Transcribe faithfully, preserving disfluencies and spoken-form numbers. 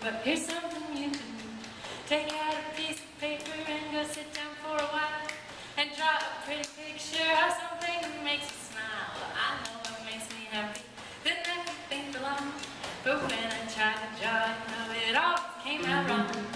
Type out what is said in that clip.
But here's something you can do. Take out a piece of paper and go sit down for a while and draw a pretty picture of something that makes you smile. I know what makes me happy, then everything belongs. But when I tried to draw it, no, it always came out wrong.